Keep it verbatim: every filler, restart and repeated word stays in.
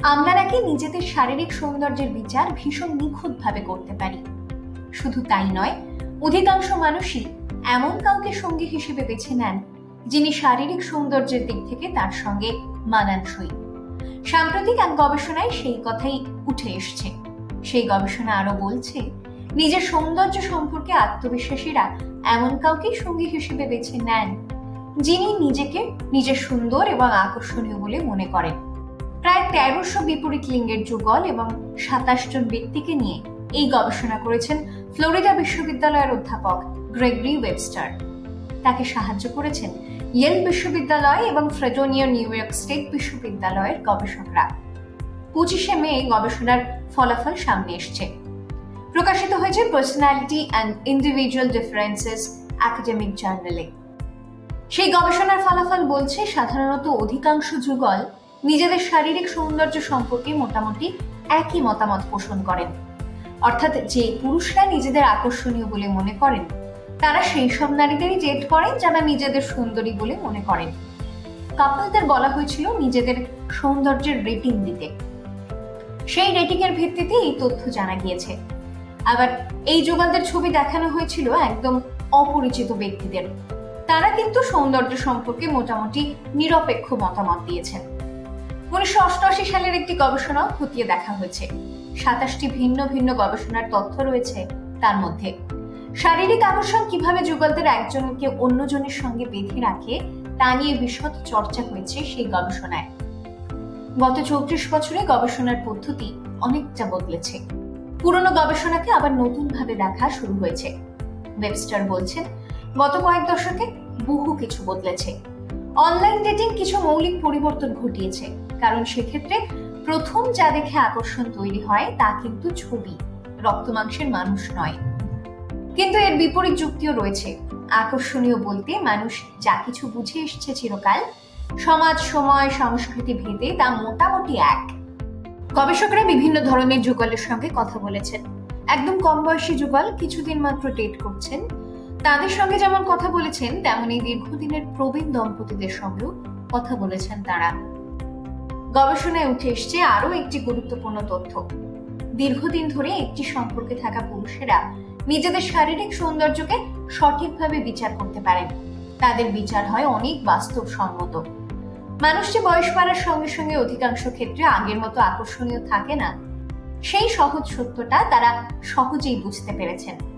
আমরা নাকি নিজেদের শারীরিক সৌন্দর্যের বিচার ভীষণ নিখুঁতভাবে করতে পারি। শুধু তাই নয়, অধিকাংশ মানুষই এমন কাউকে সঙ্গী হিসেবে বেছে নেন যিনি শারীরিক সৌন্দর্যের দিক থেকে তার সঙ্গে মানানসই। সাম্প্রতিক এক গবেষণায় সেই কথাই উঠে এসছে। সেই গবেষণা আরো বলছে, নিজের সৌন্দর্য সম্পর্কে আত্মবিশ্বাসীরা এমন কাউকে সঙ্গী হিসেবে বেছে নেন যিনি নিজেকে নিজের সুন্দর এবং আকর্ষণীয় বলে মনে করেন। প্রায় তেরোশো বিপরীত লিঙ্গের যুগল এবং সাতাশ জন ব্যক্তিকে নিয়ে এই গবেষণা করেছেন ফ্লোরিডা বিশ্ববিদ্যালয়ের অধ্যাপক গ্রেগরি ওয়েবস্টার। তাকে সাহায্য করেছেন ইয়েল বিশ্ববিদ্যালয় এবং ফ্রেডোনিয়ার নিউ ইয়র্ক স্টেট বিশ্ববিদ্যালয়ের গবেষকরা। পঁচিশে মে গবেষণার ফলাফল সামনে এসছে। প্রকাশিত হয়েছে personality and individual differences academic জার্নালে। সেই গবেষণার ফলাফল বলছে, সাধারণত অধিকাংশ যুগল নিজেদের শারীরিক সৌন্দর্য সম্পর্কে মোটামুটি একই মতামত পোষণ করেন। অর্থাৎ যে পুরুষরা নিজেদের আকর্ষণীয় বলে মনে করেন তারা সেই সব নারীদেরই ডেট করেন যারা নিজেদের সুন্দরী বলে মনে করেন। কাপলদের বলা হয়েছিল নিজেদের সৌন্দর্যের রেটিং দিতে। সেই রেটিং এর ভিত্তিতে এই তথ্য জানা গিয়েছে। আবার এই যুগলদের ছবি দেখানো হয়েছিল একদম অপরিচিত ব্যক্তিদের। তারা কিন্তু সৌন্দর্য সম্পর্কে মোটামুটি নিরপেক্ষ মতামত দিয়েছেন। উনিশশো অষ্টআশি সালের একটি গবেষণাও খতিয়ে দেখা হয়েছে। সাতাশটি ভিন্ন ভিন্ন গবেষণার তথ্য রয়েছে তার মধ্যে। শারীরিক আকর্ষণ কিভাবে যুগলদের একজনকে অন্যজনের সঙ্গে বেঁধে রাখে তা নিয়ে বিশদ চর্চা হয়েছে সেই গবেষণায়। গত চৌত্রিশ বছরে গবেষণার পদ্ধতি অনেকটা বদলেছে। পুরনো গবেষণাকে আবার নতুন ভাবে দেখা শুরু হয়েছে। ওয়েবস্টার বলছেন, গত কয়েক দশকে বহু কিছু বদলেছে। অনলাইন ডেটিং কিছু মৌলিক পরিবর্তন ঘটিয়েছে, কারণ সেক্ষেত্রে প্রথম যা দেখে আকর্ষণ তৈরি হয় তা কিন্তু ছবি, রক্তমাংসের মানুষ নয়। কিন্তু এর বিপরীত যুক্তিও রয়েছে। আকর্ষণীয় বলতে মানুষ যা কিছু বুঝে এসছে চিরকাল, সমাজ, সময়, সংস্কৃতি ভেদে তা মোটামুটি এক। গবেষকরা বিভিন্ন ধরনের যুগলের সঙ্গে কথা বলেছেন। একদম কম বয়সী যুগল কিছুদিন মাত্র ডেট করছেন, তাদের সঙ্গে যেমন কথা বলেছেন তেমনি দীর্ঘদিনের প্রবীণ দম্পতিদের সঙ্গেও কথা বলেছেন তারা। গবেষণায় উঠে এসছে আরো একটি গুরুত্বপূর্ণ তথ্য। দীর্ঘদিন ধরে একটি সম্পর্কে থাকা পুরুষেরা নিজেদের শারীরিক সৌন্দর্যকে সঠিকভাবে বিচার করতে পারেন। তাদের বিচার হয় অনেক বাস্তবসম্মত। মানুষ যে বয়স বাড়ার সঙ্গে সঙ্গে অধিকাংশ ক্ষেত্রে আগের মতো আকর্ষণীয় থাকে না, সেই সহজ সত্যটা তারা সহজেই বুঝতে পেরেছেন।